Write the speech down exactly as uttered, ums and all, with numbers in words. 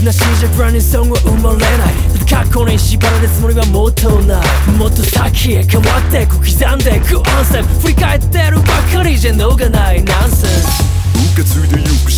なしじゃブランディソングは生まれない。過去に縛られるつもりはもっとない。もっと先へ変わってく刻んでくアンセム。振り返ってるばかりじゃのがないナンセンス。 受け継いでゆく